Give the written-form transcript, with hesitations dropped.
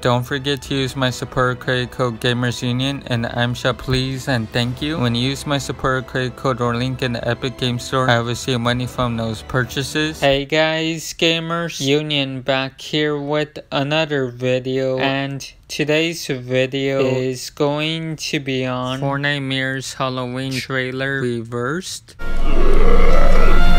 don't forget to use my support credit code GamersUnion and I'm shop please and thank you. When you use my support credit code or link in the Epic Game Store, I will receive money from those purchases. Hey guys, Gamers Union back here with another video, and today's video is going to be on FortniteMares Halloween trailer reversed.